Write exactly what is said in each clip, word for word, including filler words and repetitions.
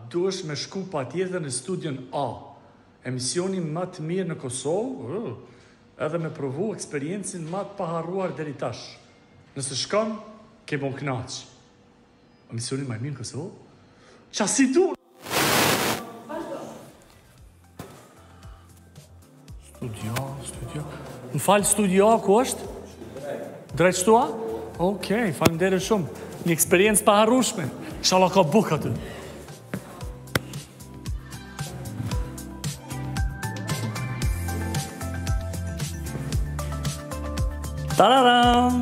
duesh me shku pa tjetër në studion A. Emisioni më të mirë në Kosovë, uh, edhe me provu eksperiencin më të paharruar deri tash. Nëse shkon, ke bon knaq. Emisioni më i mirë në Kosovë? Qa si du? Studio, studio... Më falë studio, ku është? Drejt shtua? Okej, faleminderit shumë. Një eksperiencë paharrueshme. Inshallah ka buk aty. Tararam!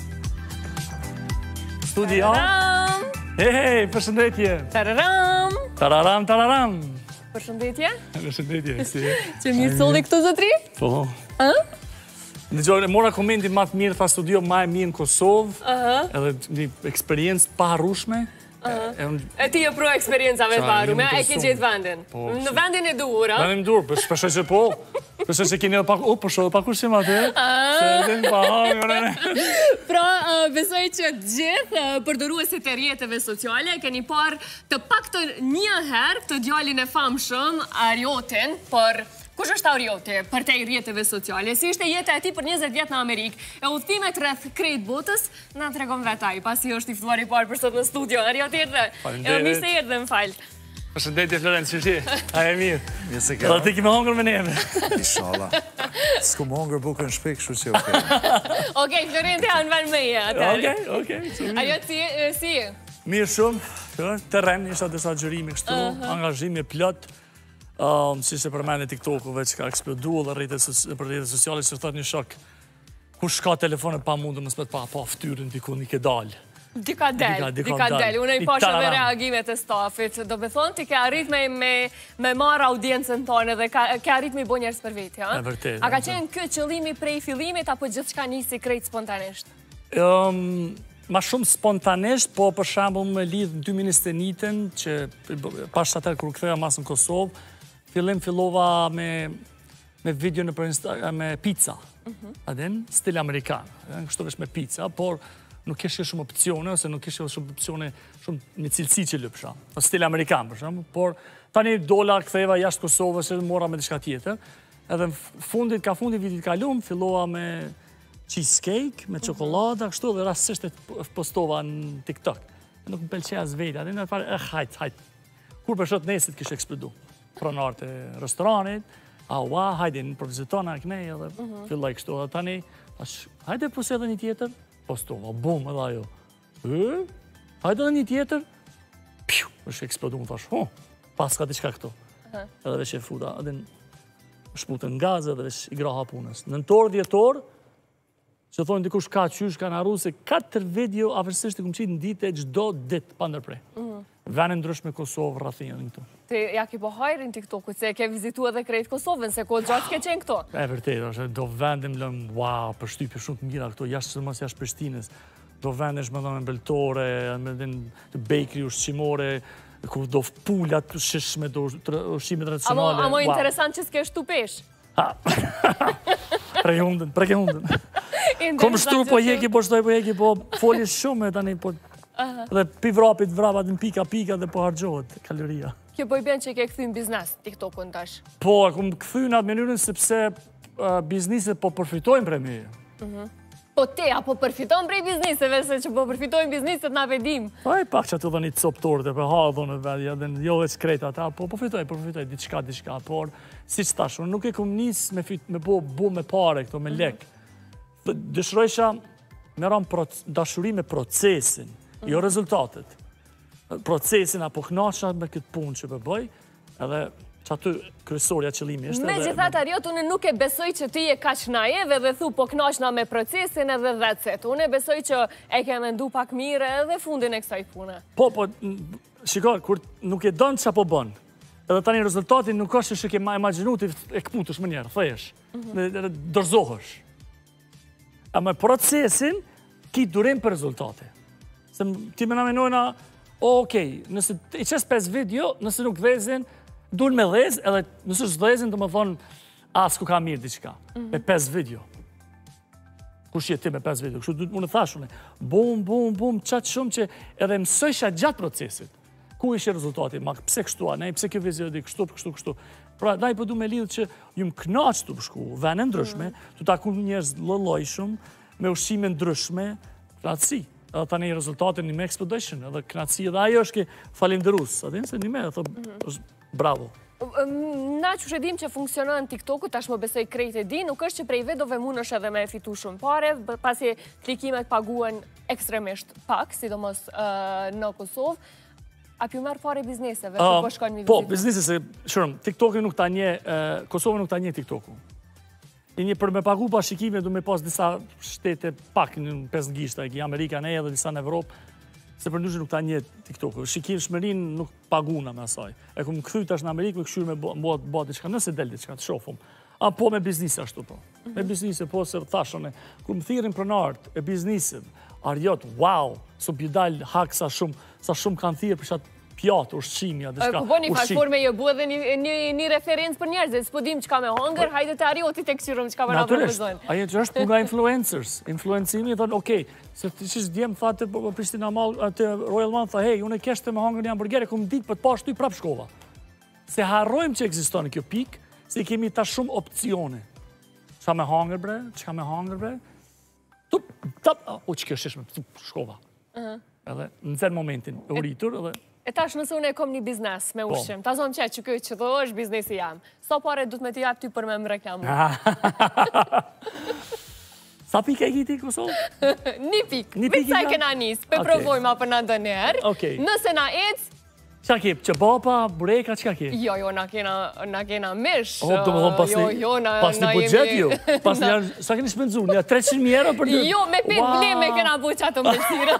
Studio. Tararam! Hej, hej, përshëndetje. Tararam! Tararam, tararam. Përshëndetje. Përshëndetje, si. Që mirë solli këtu zotri? Po. Ë? Dëgjoj, mora komendi më të mirë, tha studio më e mirë në Kosovë, Ëh. edhe një eksperiencë të paharrueshme. E ti e pro eksperiencave të paharrueshme, e ke gjetë vendin. Në vendin e duhur, a? Vendin e duhur, për shpeshoj që po. Përse që keni edhe pak, u, për shohë pak ushqim atë. Se edhe në paharrueshme. Pra, besoj që gjithë përdoruesit e rrjeteve sociale keni parë të paktën një herë të djalin e famshëm Ariotin, por kush është Arioti për te i rrjeteve sociale? Si ishte jeta e tij për njëzet vjet në Amerikë? E udhëtimet rreth krejt botës na tregon vetaj, pasi është i ftuar i parë për sot në studio. Arioti erdhe. E mirë se erdhe, më fal. Përshëndetje Florenc, si je? A e mirë? Mirë se ke. Do ti kemi hongër me neve. Inshallah. S'kum hongër bukën shpejt, kështu që okay. Okej, Florenti janë vënë me je atë. Okej, okej. Arioti si si? Mirë shumë. Terren, isha disa gjërimi kështu, angazhimi plot. Um, si se përmene TikTok-u veç ka eksplodu dhe rritet për rritet sociale që thot një shok kush ka telefone pa mundur nësmet pa pa ftyrën diku një ke dalë. Dika del, dika del. Unë i pasha me reagimet e stafit. Do me thonë, ti ke arrit me me marrë audiencën tonë dhe ke arrit me i bo njerës për veti, ha? E vërtet. A ka qenë këtë qëllimi prej fillimit apo gjithçka nisi krejt spontanisht? Ma shumë spontanisht, po për shambull me lidhë në dy mijë e njëzet e njëtën, që pas atër kërë këtheja masë në Kosovë, fillim fillova me me video në për Instagram, me pizza. Adin, stil amerikan. Kështu vesh me pizza, por nuk kishte shumë opcione, ose nuk kishte shumë opcione, shumë një cilësi që lëpsha. Stil amerikan, për shumë, por tani dola ktheva jashtë Kosovës, edhe mora me diçka tjetër. Edhe në fundit, ka fundit vitit kalum, fillova me cheesecake, me çokolada, kështu, dhe rastisht e postova në TikTok. Nuk më pëlqeja as vetë, adin, e fare, e hajt, hajt. Kur për shot nesit kishte eksplodu. Pronarët e restoranit, a ua, hajde në përvizitona e kënej, edhe filloj kështu, edhe tani, hajde përse edhe një tjetër, postova, bum, edhe ajo, e, hajde edhe një tjetër, piu, është eksplodu, më thash, ho, pas ka diçka këtu, edhe veç e futa, edhe shputën gazë, edhe veç i graha punës. Në nëntor, djetor, që thonë dikush ka qysh, ka në arru, se katër video, avërsisht të këmë qitë në ditë e gjdo ditë pa ndërprej. Venë ndryshme Kosovë, rrathinja në këtu. Ti ja ki po hajrin TikTok-ut, se ke vizitu edhe krejt Kosovën, se ko gjatë ke qenë këto? E vërtet, është, do vendim lëm, wow, për shtypje shumë të mira këto, jashtë së mos jashtë Prishtinës, do vendesh me dhe me mbeltore, me dhe të bakery ushqimore, ku do pullat shishme, do ushqime tradicionale. A mo interesant që s'ke shtu pesh? Prej hundën, prej hundën. Kom shtru, po jeki, po shtoj, po jeki, po folje shumë e tani, po dhe pi vrapit vrapat në pika pika dhe po hargjohet kaloria. Kjo po i bjen që i ke këthy në biznes, TikTok-un tash? Po, e kom këthy në atë mënyrën sepse bizniset po përfitojnë prej me. Po te, apo përfitojnë prej bizniseve, se që po përfitojnë bizniset na vedim? Po e pak që aty dhe një coptorët e për hadhën e vedja, dhe jo veç krejt ata, po përfitojnë, përfitojnë, diçka, diçka, por si që tash, unë nuk e kom nis me po bu me pare këto, me lek. Dëshrojsha me ram dashuri me procesin, jo rezultatet. Procesin apo knaqësha me këtë punë që përbëj, edhe që aty kryesorja qëllimi është. Me gjithat Ariot, unë nuk e besoj që ti e kaq naive dhe thu po knaqëshna me procesin edhe dhecet. Unë e besoj që e ke mendu pak mire edhe fundin e kësaj pune. Po, po, shikar, kur nuk e donë që po bënë, edhe tani rezultatin nuk është që ke ma imaginu të e këputësh më njerë, thëjesh, dërzohësh. A me procesin, ki durim për rezultate. Se ti me në menojna, okej, nëse i qes pes video, nëse nuk dhezin, dur me dhez, edhe nëse është dhezin, të më thonë, as ku ka mirë diqka, me pes video. Kush je ti me pes video? Kështu unë thashune, bum, bum, bum, qatë shumë që edhe mësojsha gjatë procesit. ku ishe rezultati? Ma pse kështu, a ne pse kjo vizio di kështu, kështu, kështu. Pra, na i përdu me lidhë që ju më knaqë të përshku, vene ndryshme, të taku njerëz lëllojshëm, me ushqime ndryshme, knaqësi. Edhe tani rezultatin një me expedition, edhe knaqësi, edhe ajo është ke falenderus. A din se një me, edhe është bravo. Na që shedim që funksionon TikToku, tash më besoj krejt e di, nuk është që prej vedove mund është edhe me fitu shumë pare, pasi klikimet paguen ekstremisht pak, sidomos në Kosovë. A pju merë pare bizneseve, që po shkojnë mi vizita? Po, biznese se, shërëm, TikToku nuk ta nje, Kosovë nuk ta nje TikToku. I një për me pagu pa shikime, du me pas disa shtete pak në pesë gishta, e ki Amerika ne edhe disa në Evropë, se për ndryshë nuk ta nje TikToku. Shikim shmerin nuk paguna me asaj. E ku më këthy tash në Amerikë, me këshyrë me bëhat bëhat diçka, nëse del diçka, të shofum. A po me biznise ashtu po. Me biznise po se thashone, ku më thirin për nartë e biznisim, arjot, wow, su pjidal hak sa shumë, sa shumë kanë thirë për shatë pjatë, ushqimja, diçka. Po po një fashforme jo bu edhe një referencë për njerëzve, s'po dim qka me hongër, hajde të ariotit e këqyrëm qka me nga propozojnë. Aje që është puga influencers. Influencimi, thonë, okej, se të qështë djemë, tha të Prishtina Mall, të Royal Man, tha, hej, unë e keshte me hongër një hamburgere, ku më ditë për të pashtu i prap shkova. Se harrojmë që egzistoni kjo pikë, se kemi ta shumë opcione. Qa me hongër, bre? Qa me hongër, bre? Tup, tap, o, që kjo sheshme, shkova. Edhe, në zërë momentin, e uritur, edhe... E tash nëse unë e kom një biznes me ushqim, ta zonë që që kjo që do është biznesi jam, sa pare du të me t'i jap ty për me më reklamu? Sa pik e giti, Kosovë? Një pik, vetë sa e kena njës, pe provojma për në ndënjerë, nëse na ecë... Qa ke, që bapa, bureka, qka ke? Jo, jo, na kena mish. O, do më thonë pas një, pas një budget ju? Pas një, sa keni shpenzu? Një treqind mijë euro për një? Jo, me pet bleme kena bu qatë më bësira.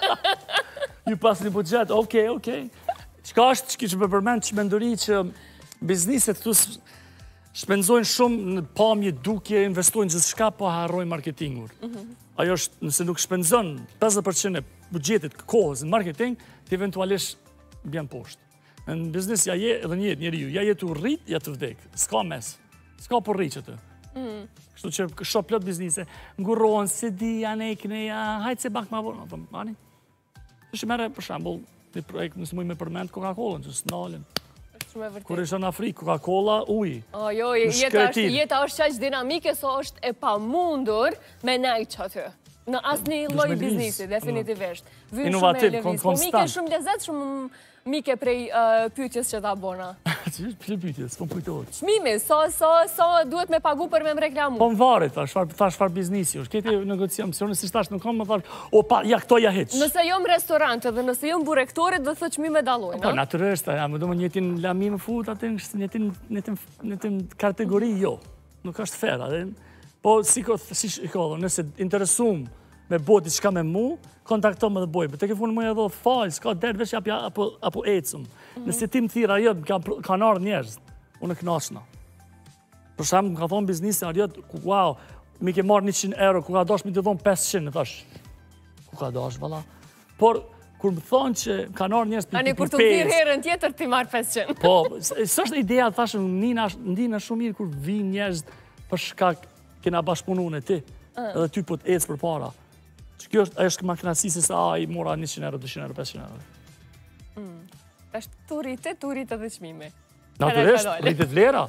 Ju pas një budget, okej, okej. Qka është që për përmend që menduri që bizniset këtu shpenzojnë shumë në pamje, dukje, investojnë gjithë shka, po harrojnë marketingur. Ajo është, nëse nuk shpenzon pesëdhjetë përqind e budgetit kohës në marketing, të eventualisht bjen poshtë. Në biznes, ja je edhe një jetë njeri ju, ja jetë u rrit, ja të vdek. Ska mes, ska por rrit që të. Kështu që shop plot biznise, ngurrohen, se di, janë e këne, hajtë se bank ma vonë. Ani, që mere, për shambull, një projekt, nësë muj me përmend Coca-Cola, që së nalën. Kur ishtë në Afrikë, Coca-Cola, uj. O, jo, jeta është qaq dinamike, so është e pa mundur me nejtë që aty. Në asë një loj biznisi, definitivisht. Inovativ, konstant. Po mike shumë lezet, shumë mike prej pytjes që ta bona. Që është për pytjes, po pytojt. Shmimi, sa duhet me pagu për me më reklamu? Po më varet, thash far biznisi, është keti negociam, se unë si shtash nuk kam më thash, o pa, ja këto ja heq. Nëse jom restorante dhe nëse jom burektorit dhe thë që mi me dalojnë, Po, naturështë, ja, më do më njëtin lami më fut, atë njëtin kategori, jo. Nuk është fair, atë. Po, si shikodo, nëse interesum me boti qka me mu, kontakto me dhe bojbe. Te ke funë mu e do falë, s'ka derë veç apja apo ecëm. Nëse ti më thira, jo, kanë arë njerëz, unë e knashna. Për shemë, më ka thonë biznisi, arjot, wow, mi ke marrë njëqind euro, ku ka dash mi të thonë pesëqind, në thash, ku ka dash, vala. Por, kur më thonë që kanë arë njerëz për Ani, kur të thirë herën tjetër, ti marrë pesëqind. Po, së është ideja, thashë, ndina shumë mirë kur vi njerëz për shkak kena bashkëpunu në ti, edhe ty po të ecë për para. Që kjo është ma knasisi se a i mora njëqind euro, dyqind euro, pesëqind euro. Ta është të rritë, të rritë edhe qmimi. Naturisht, rritë vlera.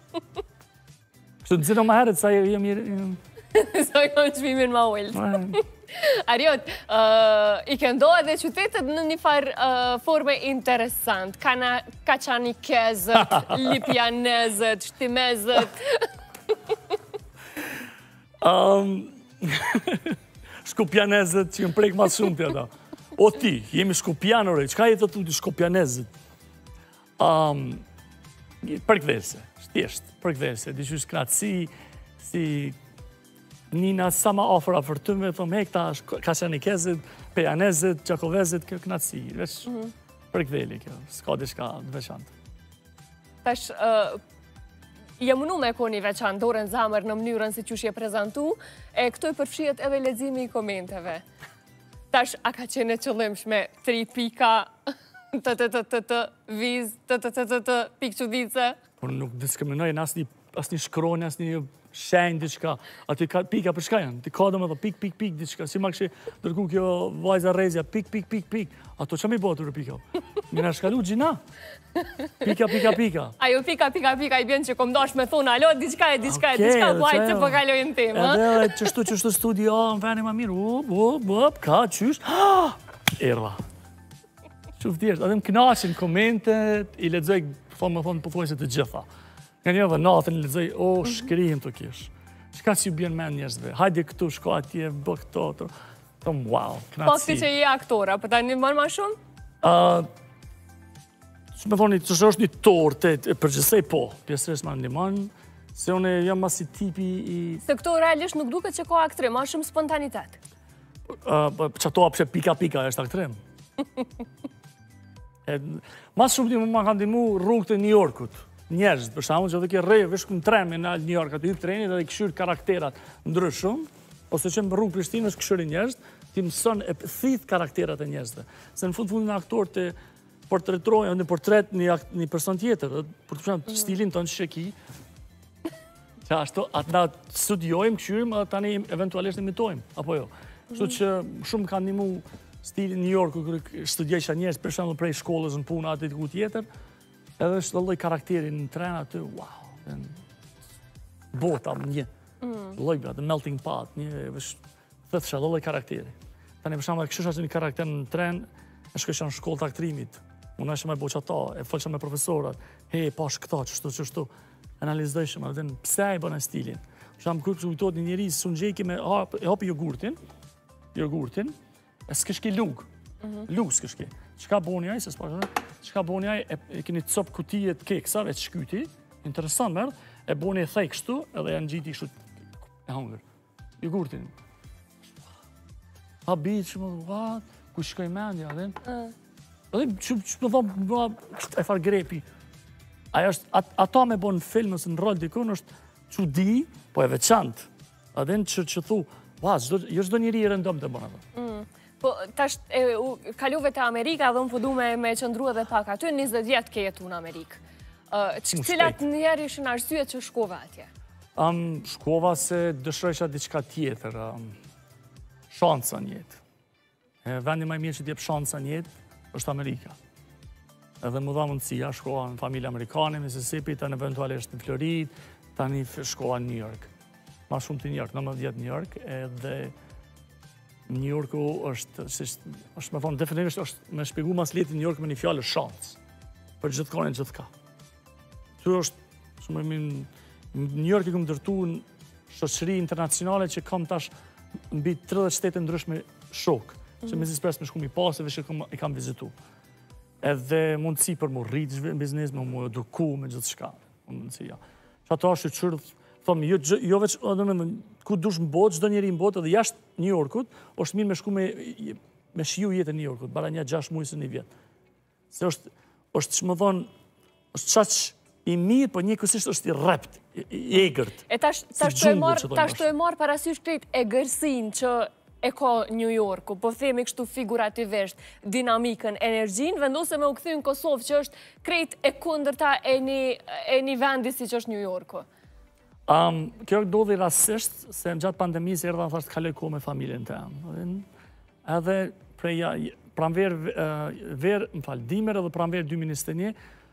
Kështu të zinë ma heret, sa jam mirë... Sa jam qmimin ma ullë. Ariot, i këndo edhe qytetet në një farë forme interesant. Ka qani kezët, lipjanezët, shtimezët... Shkupjanezët që jëmë prejkë ma shumë të ata. O ti, jemi shkupjanore, qka jetë të të shkupjanezët? Përkdhese, shtjesht, përkdhese, dishus kratësi, si Nina sa ma ofera për të me, thëmë, he, këta kasjanikezët, pejanezët, qakovezët, kjo kratësi, veç përkdheli kjo, s'ka dishka të veçantë. Tash, jam munu me koni veçan dorën zamër në mënyrën si qysh je prezentu, e këto i përfshijet edhe leximi i komenteve. Tash, a ka qene qëllimshme tri pika, të të të të të, viz, të të të të të, pikë qudice? Por nuk diskriminoj në asë një asnjë shkronjë, asnjë shenjë, diçka. Aty ka pika për çka janë? Ti ka domethënë pik, pik, pik, diçka. Si ma kështu dërgu kjo vajza Rezja, pik, pik, pik, pik. Ato ç'a më bëu aty pika? Më na shkalu gjina. Pika, pika, pika. Ajo pika, pika, pika i bjen që kom dash me thonë, alo, diçka e, diçka e, diçka, vajtë që po kalojnë temë. Edhe qështu, qështu studio, në veni ma mirë, up, up, up, ka, qysh, erra. Quf tjesht, edhe më knaqin komentet, i lexoj, thonë më thonë, përthoj se të gjitha. Nga një dhe natën i lexoj, o, shkrihim të kish. Qka që ju bjen men njerëzve, hajde këtu, shko atje, bë këto, të... Thonë, wow, knaqësi. Fakti që je aktora, për ta një mërë ma shumë? Që me thoni, që është një torë, të përgjësej po, pjesëres ma ndimon, se unë jam mas i tipi i... Se këto realisht nuk duket që ka aktrim, ma shumë spontanitet. Që ato apëshe pika-pika është aktrim. Mas shumë ti më ma kanë dimu rrugë të New Yorkut, njerëz, për shamu që dhe ke rejë, vesh këmë tremi në New York, atë hypë trenit edhe këshyrë karakterat ndryshëm, ose që më rrugë Prishtinë është këshyri njerëz, ti mëson e thith karakterat e njerëzve. Se në fund fundin në aktor të portretrojnë, në portret një person tjetër, për të shumë stilin të në sheki, që ashtu, atë na studiojmë, këshyrim, tani eventualisht imitojmë, apo jo. Kështu që shumë kanë nimu stilin New York, kërë studiesha njerës, për shumë prej shkollës në punë atë i të ku tjetër, edhe është lëlloj karakterin në tren aty, wow, bota një, lëlloj bja, the melting pot, një, thëtë që lëlloj karakteri. Tani për shumë, kështu që një karakter në tren, e shkësha në shkollë të aktrimit, unë është me bo që ata, e fëllësha me profesorat, hej, pash këta, qështu, qështu, analizdojshëm, edhe në pse e bëna stilin. Shumë kërë që ujtot një njëri, së në gjeki me, e hapi jogurtin, jogurtin, e s'këshki lugë, lugë s'këshki. Qka boni aj, se s'pashë, qka boni aj, e keni cop kutijet keksave, të shkyti, interesant mërë, e boni e thej kështu, edhe janë gjiti kështu, e hangër, jogurtin. Ha bitë që më, what, ku shkoj mendja, edhe, edhe që më thonë, e farë grepi. Aja është, ato me bo në film, nëse në rol dikun, është që di, po e veçantë. Edhe në që që thu, wa, jo çdo njëri i rëndom të bëna. Po, tash, kaluve të Amerika, dhe më përdu me qëndru edhe pak aty, njëzet vjetë ke jetu në Amerikë. Cilat njerë ishën arsyet që shkova atje? Shkova se dëshrojsha diçka tjetër, shansa njetë. Vendi maj mirë që t'jep shansa njetë, është Amerika. Edhe më dha mundësia, shkova në familje amerikane, Mississippi, tani eventualisht në Florid, tani shkova në New York. Ma shumë të New York, në më djetë New York, edhe New Yorku është, është me thonë, definitivisht është me shpjegu mas leti New York me një fjallë shansë, për gjithë kone gjithë ka. Ty është, shumë e minë, New York i këmë dërtu në shoqëri internacionale që kam tash mbi tridhjetë shtete ndryshme shok, që me zispres me shku mi paseve që i kam vizitu. Edhe mundësi për mu rritë në biznes, me mu eduku, me gjithë shka. Mundësia. Që ato është që qërë, thëmë, jo veç, ku dush në botë, gjdo njeri në botë, edhe jashtë New Yorkut, është mirë me shku me shiju jetë New Yorkut, bara një gjashtë mujë së një vjetë. Se është, është që më thonë, është qaq i mirë, për një kësisht është i rept, i egërt. E tash të e marë parasysh krejt e gërsin që e ka New Yorku, po themi kështu figurativisht, dinamikën, energjin, vendose me u këthy në Kosovë që është krejt e kundërta e një vendi si që është New Yorku. Kjo ndodhi rasisht, se në gjatë pandemisë erdha në thashtë kaloj ko me familjen të emë. Edhe preja, pranver, më falë, dimer edhe pranver dy mijë e njëzet e një,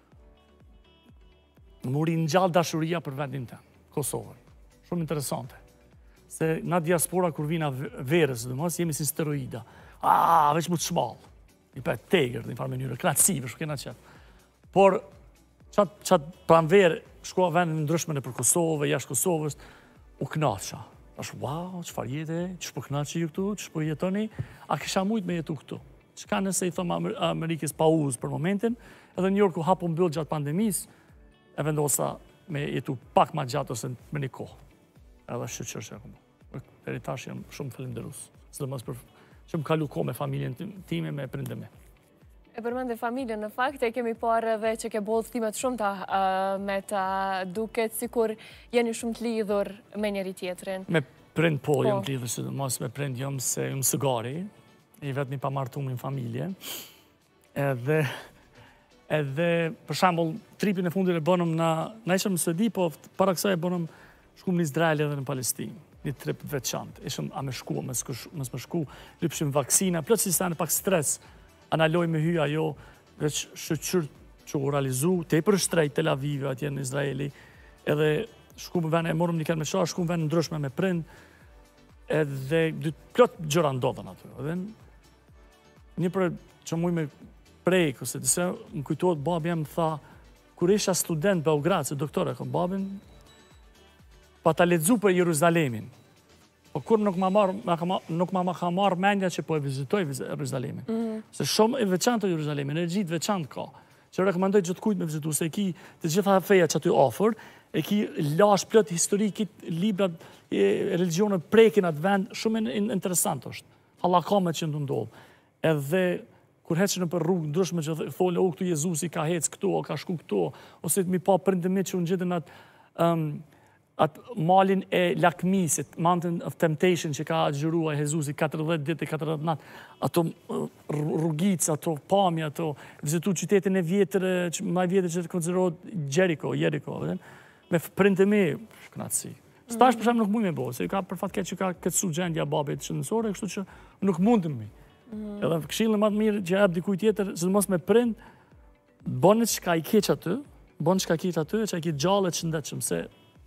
muri në gjallë dashuria për vendin të emë, Kosovën. Shumë interesante. Se na diaspora kur vina verës, dhe mos, jemi si steroida. A, veç mu të shmalë. I për tegër, dhe i farë menyrë, knatësive, shkena qëtë. Por, qatë pranverë, shkoa vendin ndryshme në për Kosovë, jashtë Kosovës, u knaqëa. Ashtë, wow, që farë jetë, që po knaqë ju këtu, që po jetoni, a kisha mujtë me jetu këtu. Që ka nëse i thëmë Amerikës pauzë për momentin, edhe New Yorku hapu mbyllë gjatë pandemisë, e vendosa me jetu pak ma gjatë ose me një kohë. Edhe shë qërë që e këmë. Deri tash jam shumë falenderus. Së dhe mësë për që më kalu ko me familjen time, me prindëme. E përmende familjen, në fakt, e kemi parë dhe që ke bolë thimet shumë ta me ta duket si kur jeni shumë të lidhur me njeri tjetërin. Me prind po, jam të lidhur, së dhe mësë me prind jam se jam sëgari, i vetë një pamartum në familje, edhe Edhe, për shembull, tripin e fundit e bënëm na, na ishëm në Suedi, po para kësaj e bënëm shkum në Izrael edhe në Palestinë. Një trip veçantë. Ishëm a me shku, me s'me shku, lypshim vaksina, plot si stane pak stres. Analoj me hy ajo, veç shëqyr që u realizu, te për shtrejt Tel Aviv, atje në Izraeli, edhe shku me vene, e morëm një kërë me qa, shku me vene ndryshme me prind, edhe dy plot gjëra ndodhen aty. Edhe një për që muj me prej, këse dise më kujtojt, babi jem tha, kur isha student Beograd, se doktore, kom babin, pa ta ledzu për Jeruzalemin. Po kur nuk ma marr, nuk ma ka marrë mendja që po e vizitoj Jeruzalemin. Se shumë e veçantë Jeruzalemin, energjit veçantë ka. Që rekomendoj gjithë kujt me vizitu, se e ki të gjitha feja që aty ofër, e ki lash plot historikit, librat, religionet prekin atë vend, shumë interesant është. Hallakamet që ndodhë. Edhe kur heqë në për rrugë, ndryshme që thole, o, këtu Jezusi ka hecë këto, ka shku këto, ose mi pa prindëmit që unë gjithën atë atë malin e lakmisit, Mountain of Temptation që ka gjërua Jezusi katërdhjetë ditë e katërdhjetë natë, ato rrugic, ato pamja, ato vizitu qytetin e vjetër, maj vjetër që të konsiderohet Jericho, Jericho, me prindë mi, knatësi. Stash për shemë nuk mund me bo, se ka për fat keq që ka këtësu gjendja babit që nësore, kështu që nuk mundëm mi. Edhe këshillën më të mirë që jep dikuj tjetër, se mos me prind, bonit që ka i keq aty, bonit që ka keq aty, që i ki gjallë që ndetëshëm, se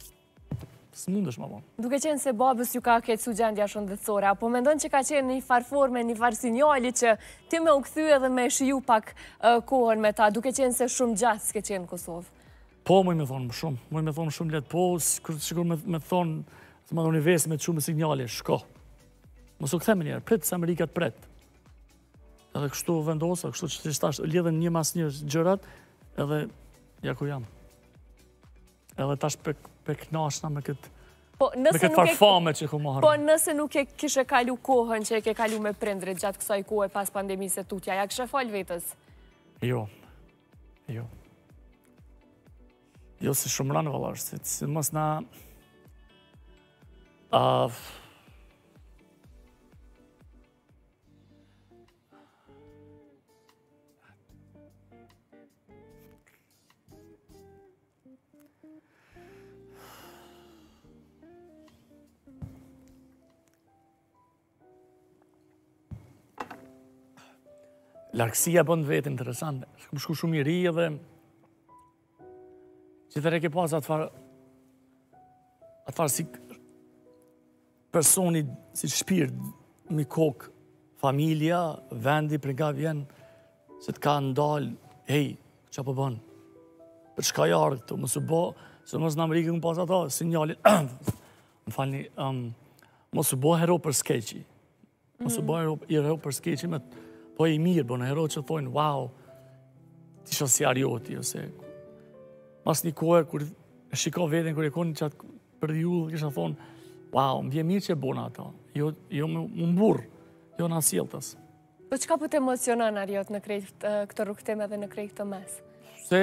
së mundesh ma bon. Duke qenë se babës ju ka keqësu gjendja shëndetësore, apo mendon që ka qenë një farë forme, një farë sinjali që ti me u kthy edhe me shiju pak kohën me ta, duke qenë se shumë gjatë s'ke qenë në Kosovë? Po, muj me thonë më shumë, muj me thonë shumë letë, po, sikur me thonë, të madhë univers me të shumë sinjali, shko. Mos u kthem njerë, prit, se Amerikat pret. Edhe kështu vendosa, kështu që tash lidhen një mas një gjërat, edhe ja ku jam. Edhe tash pe knashna me këtë farfame që ku marrë. Po nëse nuk e kishe kalu kohën që e ke kalu me prindrit gjatë kësaj kohë pas pandemisë e tutja, ja kishe falë vetës? Jo, jo. Jo, si shumë ranë vëllar, si mos na... Larkësia bën vetë interesante. Shkum shku shumë i ri edhe gjithër e ke pas atëfar atëfar si personi, si shpirt, mi kokë, familja, vendi, për nga vjen, se të ka ndalë, hej, që po bën? Për çka jarë këtu, mësë bo, se mësë në Amerikë në pas ata, sinjalit, më falni, mësë bo hero për skeqi. Mësë bo hero për skeqi, me po e i mirë, bo në hero që thojnë, wow, ti shë si Arioti, ose mas një kohë, kur e shiko veten, kur e konë që atë për ju, kështë thonë, wow, më vje mirë që e bona ata, jo më mburë, jo në asiltës. Po qka po të emocionan, Ariot, në krejt këtë rukëtim edhe në krejt këtë mes? Se,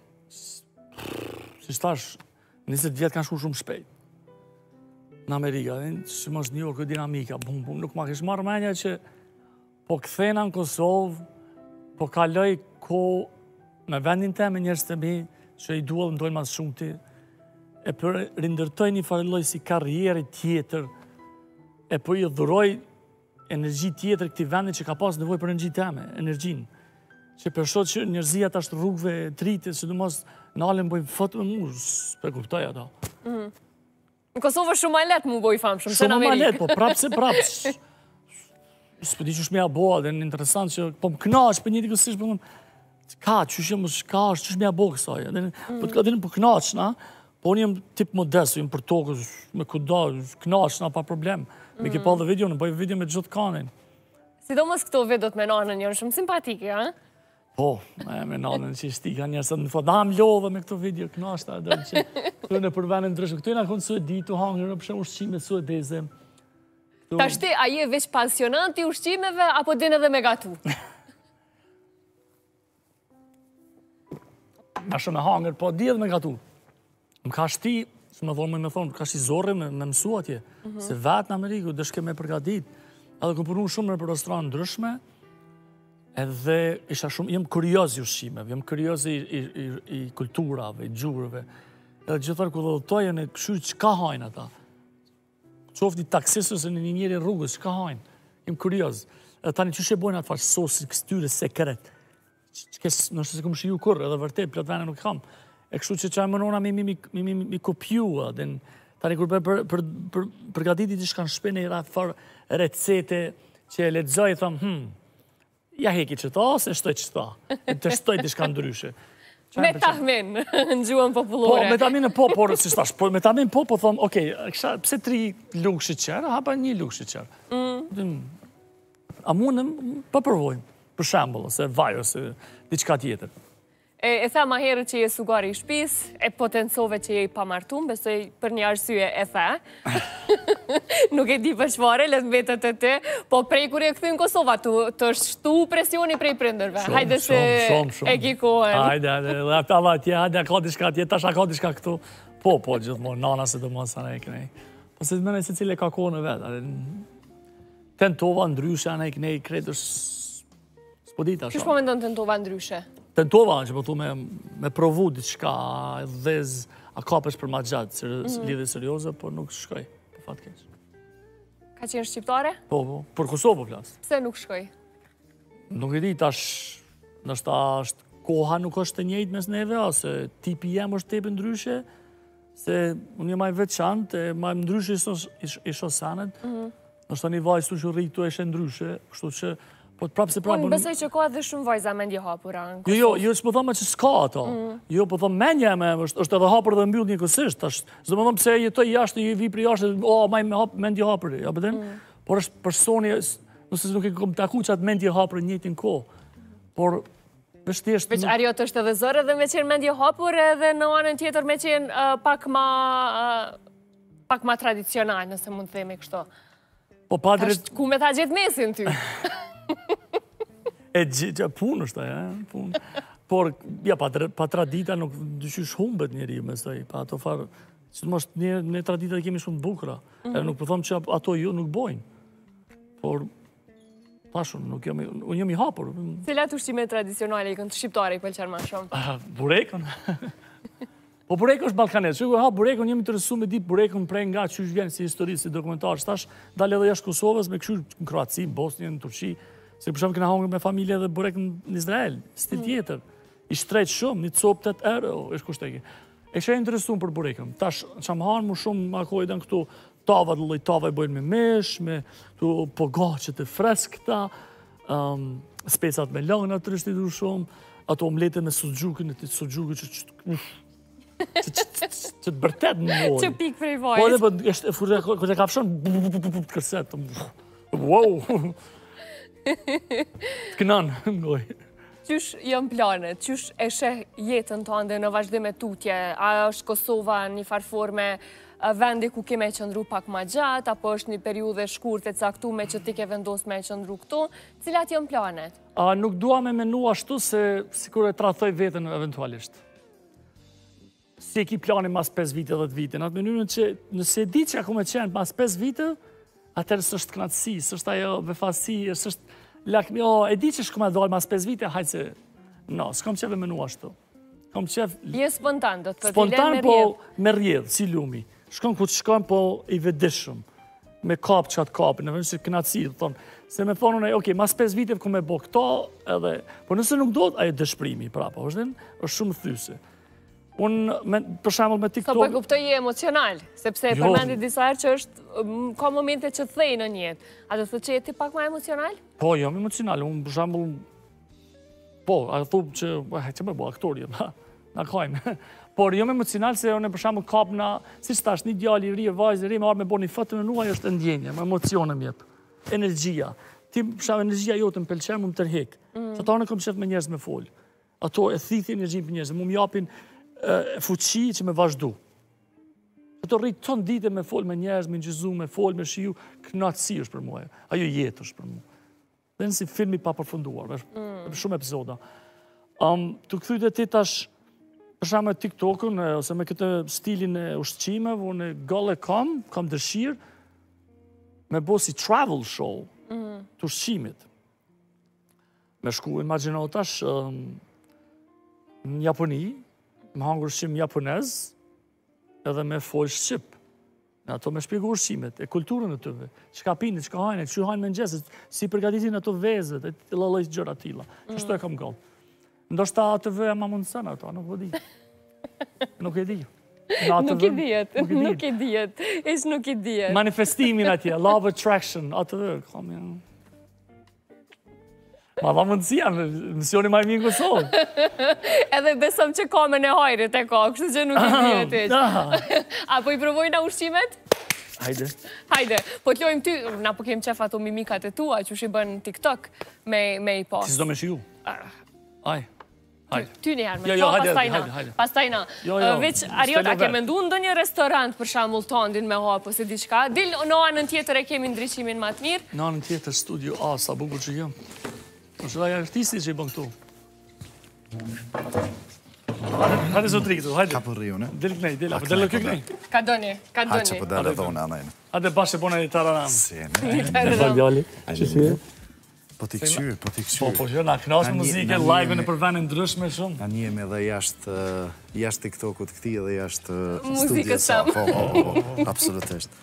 si shtash, njëzet vjetë kanë shku shumë shpejt. Në Amerika, që mos një orë këtë dinamika, bum, bum, nuk ma kishë marrë menja që po këthena në Kosovë, po kaloj ko me vendin te me njerës të mi, që i duhet ndojnë mas shumë ti, e për rindërtoj një farëlloj si karriere tjetër, e për i dhuroj energji tjetër këti vendin që ka pas nevoj për energji teme, energjin. Që përshot që njerëzia të ashtë rrugve tritit, që du mos në alën bëjmë fotë me mu, për kuptoj ata. Në Kosovë shumë ma letë mu boj famë shumë, se në Shumë ma Amerikë. letë, po prapë se prapë. Së pëdi që shme a boa, dhe në interesant që po më knash për njëti kësish, po më ka, që shemë shka është, që shme a boa kësaj. Po të ka dinë po knash, na, po unë jem tip modest, jem për tokës, me kuda, knash, na, pa problem. Me ke pa dhe video, në bëjë video me gjithë kanin. Sidomos këto videot me nanën janë shumë simpatike, ha? Po, me nanën që ishti ka njerës, në fa dam lodhe me këto video, knash, ta, dhe që këtu në përvenin ndryshme. Këtu e nga konë suedi, tu hangër, në përshem ushqime suedeze. Ta shti, a je veç pasionanti ushqimeve, apo din edhe me gatu? Ma shumë e hangër, po di edhe me gatu. Më ka shti, që me thonë, me thonë, ka shti zorri me mësu atje, se vetë në Ameriku, dëshke me përgatit. Edhe këmë punu shumë në për restoran ndryshme, Edhe isha shumë, jem kurioz i ushqimeve, jem kurioz i, i, i, i kulturave, i gjurëve. Edhe gjithar ku dhe dhëtoje në këshur çka hajnë ata. Qofti taksisës e në një njëri rrugës, çka hajnë. Jem kurioz. Edhe tani që shë bojnë atë farë sosi këstyre sekret. Nështë se këmë shiju kur, edhe vërtet, plot vene nuk kam. E kështu që që mënona mi, mi, mi, mi, mi, mi kopjua. Tani kur për, për, për, për, përgatitit i shkanë shpene i ratë farë recete që e lexoj, thëmë, hm, ja heki që ta, se shtoj që ta. Të shtoj të shka ndryshe. Me tahmin, në gjuhën populore. Po, me tahmin e po, por, si shtash, po, me tahmin po, po thëmë, okej, okay, pse tri lukë qërë, hapa një lukë qërë. Mm. A mundëm, pa përvojmë, për shambull, ose vaj, ose diçka tjetër. E, e tha ma herë që je sugari i shpis, e potencove që je i pamartum, besoj për një arsye e tha. Nuk e di për çfarë, le të mbetet e te, po prej kur e këthy në Kosova, të shtu presioni prej prindërve. Hajde se e ki kohën. Hajde, hajde, dhe apella tje, hajde, ka diçka tje, tash ka diçka këtu. Po, po, gjithmonë, nana se do mos anë e kënej. Po se të mënej se cile ka kohën e vetë. Tentova ndryshe, anë e kënej, kretës, s'po dita shumë. Qështë po mendon tentova ndryshe? Tentova që po thu me, me provu diçka, dhez, a kapesh për ma gjatë, se mm. lidhe serioze, por nuk shkoj, për fatë keq. Ka qenë shqiptare? Po, po, për Kosovë plasë. Pse nuk shkoj? Nuk e di, tash, nështë ashtë, koha nuk është të njëjtë mes neve, ose tipi jem është tepi ndryshe, se unë jë maj veçantë, e maj ndryshe i shosanet, mm. nështë një vajstu që rritu e shë ndryshe, kështu që po prapë se prapë... Unë besoj që ka dhe shumë vajza mendje hapura. Jo, jo, jo, s'po thoma që s'ka ato. Jo, po thoma mendja me është edhe hapur dhe mbyll një kësisht. Zë më thoma pse jetoj jashtë, i vi për jashtë, o, maj mendje hapur. Ja, pëtën? Por është personi, nëse nuk e kom taku që atë mendje hapur njëtin ko. Por, vështisht... Veç Ariot është edhe zërë edhe me qenë mendje hapur edhe në anën tjetër me qenë pak ma... pak ma tradicional, nëse mund të themi kështu. Po, padre... Ku me ta gjithë mesin ty? E gjithë, punë është aja, punë. Por, ja, pa tradita nuk dyshysh humbet njeri, me staj, pa ato farë, që të mos një tradita kemi shumë bukra, e nuk përthom që ato jo nuk bojnë. Por, pashun, nuk jam, unë jam i hapur. Cilat ushqime tradicionale i kënë të shqiptare i pëlqen ma shumë? Burekën. Po burekën është balkanet, që ha, burekën jemi të rësu me ditë burekën prej nga që është vjenë si historisë, si dokumentarë, shtash, dalë edhe jashtë Kosovës me këshur në Kroaci, Bosnjë, në Turqi, se për shumë këna hongër me familje dhe burekën në Izrael, stil tjetër. I shtrejt shumë, një copë të të erë, është kushteki. E që e interesuar për burekën. Tash, që më hanë mu shumë, më akoj edhe në këtu tava dhe loj tava i bojnë me mesh, me këtu pogacet e freskta, specat me lëngë atë rështi du shumë, ato omlete me sugjukën, e të sugjukën që që të bërtet në mojë. Që pikë prej vajt. Po edhe, kërë e kafshon, të kërset, wow! Të kënan, ngoj. Qysh jënë planet, qysh e sheh jetën të ande në vazhdim e tutje? A është Kosova një farforme vendi ku ke me qëndru pak ma gjatë, apo është një periudhe shkurte caktume që ti ke vendos me qëndru këtu? Cilat jënë planet? Nuk dua me menu ashtu se si kur e trathoj vetën eventualisht. Si e ki plani mas pesë vite dhe të vite. Në atë menyrën që nëse e di që ako me qenë mas pesë vite, atërë së është knatësi, së është ajo befasi, së është lakmi, o, e di që shko me dojnë mas pesë vite, hajtë se, no, s'kom qef e menu ashtu. Kom qef... Je spontan, do të të spontan, po me rjedhë, si lumi. Shkom ku të shkom, po i vedishëm, me kapë që atë kapë, në vënë që knatësi, të thonë, se me thonë, oke, mas pesë vite ku me bo këto, edhe, po nëse nuk do të, ajo dëshprimi, prapa, është është shumë thyse. Unë, për shambull me TikTok... Sa po kuptoj je emocional, sepse e përmendit disa herë që është, ka momente që të thej në njetë. A do të që je ti pak ma emocional? Po, jam emocional. Unë, për shambull... Po, a të thubë që... që me bo, aktor jem, na kajmë. Por, jam emocional se unë, për shambull, kap na... Si që tash, një djali i ri, e vajzë i ri, me arë me bo një fëtë në nuaj, është ndjenje, me emocionëm jep. Energjia. Ti, për shambull, energjia jote më pelqenë, më më tërhek. Që ta unë kom qef me njerëz me folë. Ato e thithi energjin për njerëz, më më japin fuqi që me vazhdu. Ato rritë ton dite me folë me njerëz, me njëzu, me folë, me shiju, knatësi është për mua. Ajo jetë është për mua. Dhe nësi filmi pa përfunduar, për shumë epizoda. Të këthyt e ti tash, për shumë e TikTok-ën, ose me këtë stilin e ushqimeve, unë gale kam, kam dëshirë, me bo si travel show të ushqimit. Me shku, imagino tash, në Japoni, me hangur ushqim japonez, edhe me fol shqip. Në ato me shpjegu ushqimet, e kulturën e tëve, që ka pini, që ka hajnë, që hajnë me nxesit, si përgatitin ato vezet, e të lëllojt gjëra tila. Qështu e kam gallë. Ndoshta atëve e ma mundësën ato, nuk vë di. Nuk e di. Nuk i dijet, nuk i dijet, ish nuk i dijet. Manifestimin atje, love attraction, atëve, kam janë. Ma dha mundësia, misioni ma i mirë në Kosovë. Edhe besëm që kamen e hajrit e ka, kështu që nuk i dijet ish. Apo i provojna ushqimet? Hajde. Hajde, po të lojmë ty, na po kem qef ato mimikat e tua, që shi bën TikTok me i pas. Si s'do me shiu? Aj. Ty një herë me to, pastaj na. Veç, Ariot, a ke mendu në një restorant për shambull tondin me hapo se diçka? Dil në anën tjetër e kemi ndryshimin ma të mirë? Në anën tjetër studio A, sa bukur që jam. Në që da e artisti që i bën këtu. Hajde zot rikëtu, hajde. Ka për riu, ne? Dilë kënej, dilë, apo dilë kënej. Ka doni, ka doni. Hajde që për dalë dhe unë anajnë. Hajde bashkë e pone i tararam. Si, Ne faljali, që si e? Po t'i kësyrë, po t'i Po, kësyrë. po, që na knasë muzike, live në për vene ndryshme shumë. Na njemi edhe jashtë jashtë TikTokut këti edhe jashtë Muzikës studios. tam. Po, po, po, absolutisht.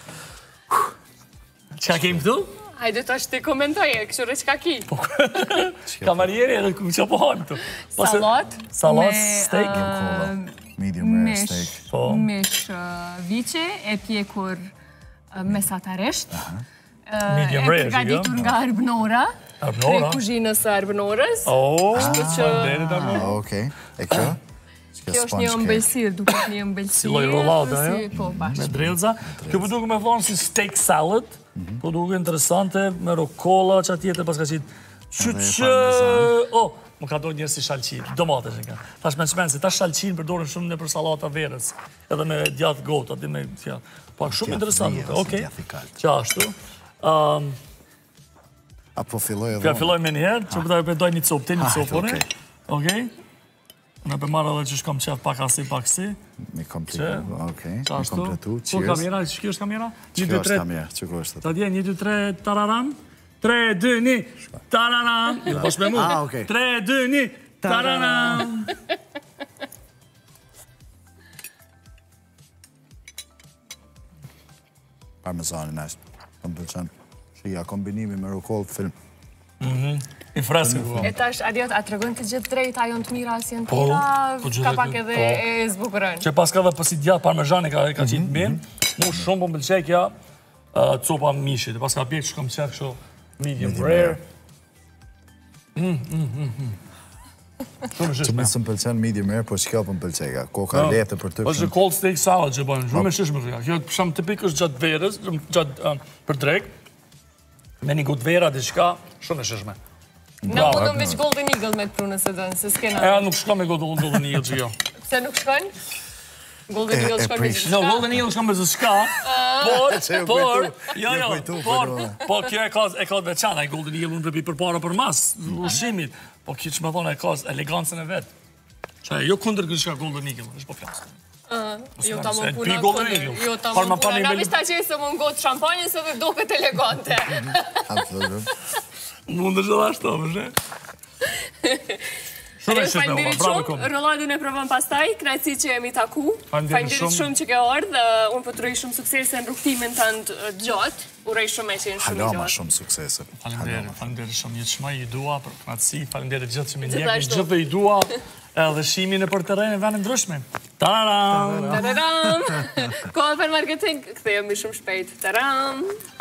Qa kemë këtu? Hajde të ashtë të komentoje, këshure që ka ki? Kamarjeri edhe që po hajmë këtu. Salat. Salat, steak. Medium rare steak. Mish vice, e pjekur mesataresht. Medium rare, e përgatitur nga Arbënora. Arbënora? Prej kuzhinës së Arbënorës. O, që... fanderit Arbënora. Okej, e kjo? Kjo është një ëmbëlsirë, duket një ëmbëlsirë. Si loj rollada, jo? Po, bashkë. Me drelza. Kjo për duke me thonë si steak salad, po duke interesante, me rokolla, që atjetë pas ka qitë që që... O, më ka do njërë si shalqin, domate që ka. Tash me qmenë, si ta shalqin përdojnë shumë në për salata verës, edhe me djath gota, di me tja. Po, shumë interesante, okej. Qa ashtu. Apo filloj edhe... Fja filloj me njëherë, që përta e përdoj një copë, te një copëre. Okej. Në për marrë edhe që shkom qef pak asi, pak si. Mi kompletu, okej. Mi kompletu, Po kamera, që kjo është kamera? Që kjo është kamera, që kjo është? Ta dje, një, dy, tre, tararam. Tre, dy, një, tararam. Jo, posh me mu. Ah, okej. Tre, dy, një, tararam. Parmezani, nice. Kom përqen. Shia, kombinimi me rokoll film. I freskë, ku. E tash, Adiot, a të regojnë të gjithë drejt, a jonë të mira, si janë tira, ka pak edhe e zbukurën. Që pas ka dhe pësi djatë parmezani ka qitë minë, mu shumë po më bëlqekja copa mishit. Pas ka pjekë që kom qefë kësho medium rare. Shumë Që shishme. më së më pëlqen medium rare, po që kjo për më pëlqeka. Koka letë për të Po që cold steak salad që bëjnë, shumë e shishme rrëka. Kjo shumë tipik është gjatë verës, gjatë për drek, me një gutë vera dhe qka, shumë e shishme. Në mundëm veç Golden Eagle me të pru nëse dënë, se s'kena. E, nuk shka me Golden Eagle që jo. Se nuk shkojnë? Golden Eagle shkojnë me gjithë No, shka? Golden Eagle shka me zë shka, por, Që ju por, kujtu, jo, ju jo, kujtu, por, për po kjo e ka e ka veçana, e Golden Eagle unë përpi për para për mas, ushimit, po kjo që me thonë e ka elegancën e vetë. Që jo kunder këtë shka Golden Eagle, është po flasë. Jo ta më Pi puna Golden kënë, Eagle. jo ta Par më ma pani puna. me Nga vishta që e se më ngotë shampanjën se dhe do këtë elegante. Absolut. Mundë është edhe ashtu, më shë? Shumë e shishme, Faleminderit bravo shumë, kom. Roladun e provon pastaj, knajtësi që jemi taku. Faleminderit shumë. shumë që ke ardhë, unë po të rëj shumë suksese në rukëtimin të ndë gjatë, urej shumë e që jenë shumë Halama gjatë. shumë suksese. Falenderit, falenderit shumë, jetë shmaj i dua për knatësi, falenderit gjithë që me njekë, Gjithashtu. gjithë i dua edhe shimin e për terren e venë ndryshme. Tararam! Tararam! Kohë për marketing, këthejemi shumë shpejt. Tararam!